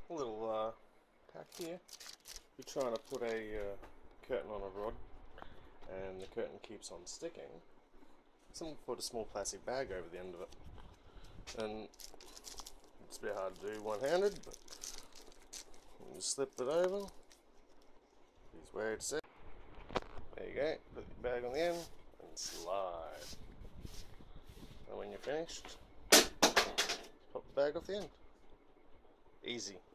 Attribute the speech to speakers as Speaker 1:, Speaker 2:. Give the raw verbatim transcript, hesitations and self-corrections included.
Speaker 1: little uh, pack here. You're trying to put a uh, curtain on a rod and the curtain keeps on sticking. Someone put a small plastic bag over the end of it. And it's a bit hard to do one-handed, but you slip it over. Here's where it's set. There you go. Put the bag on the end and slide. And when you're finished, pop the bag off the end. Easy.